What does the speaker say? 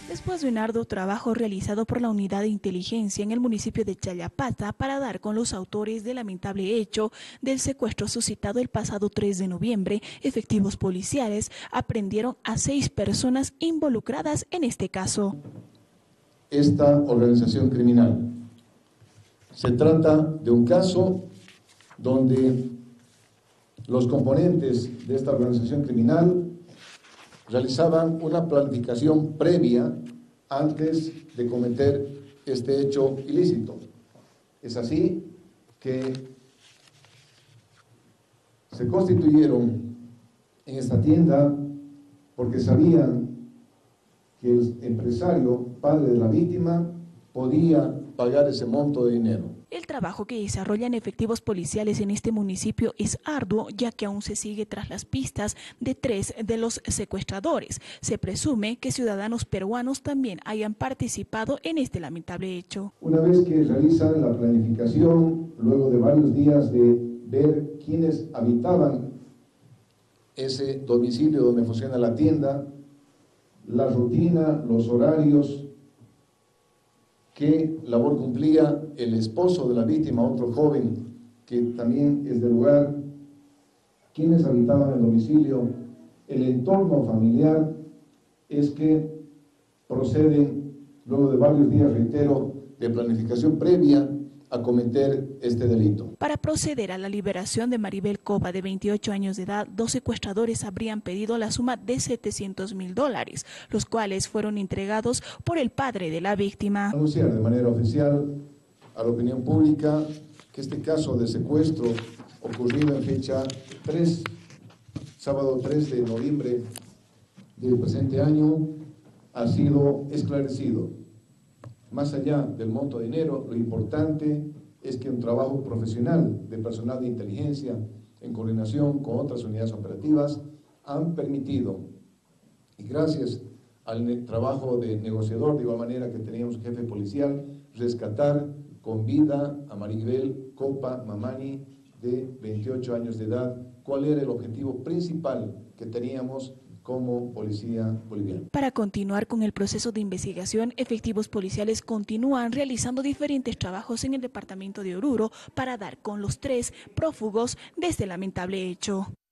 Después de un arduo trabajo realizado por la Unidad de Inteligencia en el municipio de Challapata para dar con los autores del lamentable hecho del secuestro suscitado el pasado 3 de noviembre, efectivos policiales aprendieron a 6 personas involucradas en este caso. Esta organización criminal. Se trata de un caso donde los componentes de esta organización criminal realizaban una planificación previa antes de cometer este hecho ilícito. Es así que se constituyeron en esta tienda porque sabían que el empresario, padre de la víctima, podía pagar ese monto de dinero. El trabajo que desarrollan efectivos policiales en este municipio es arduo, ya que aún se sigue tras las pistas de 3 de los secuestradores. Se presume que ciudadanos peruanos también hayan participado en este lamentable hecho. Una vez que realizan la planificación, luego de varios días de ver quiénes habitaban ese domicilio donde funciona la tienda, la rutina, los horarios, qué labor cumplía el esposo de la víctima, otro joven que también es del lugar, quienes habitaban el domicilio, el entorno familiar, es que proceden, luego de varios días, reitero, de planificación previa a cometer este delito. Para proceder a la liberación de Maribel Cova, de 28 años de edad, 2 secuestradores habrían pedido la suma de $700,000, los cuales fueron entregados por el padre de la víctima. Anunciar de manera oficial a la opinión pública que este caso de secuestro ocurrido en fecha 3, sábado 3 de noviembre del presente año, ha sido esclarecido. Más allá del monto de dinero, lo importante es que un trabajo profesional de personal de inteligencia en coordinación con otras unidades operativas han permitido, y gracias al trabajo de negociador, de igual manera que teníamos un jefe policial, rescatar con vida a Maribel Cova Mamani, de 28 años de edad. ¿Cuál era el objetivo principal que teníamos como policía boliviana? Para continuar con el proceso de investigación, efectivos policiales continúan realizando diferentes trabajos en el departamento de Oruro para dar con los 3 prófugos de este lamentable hecho.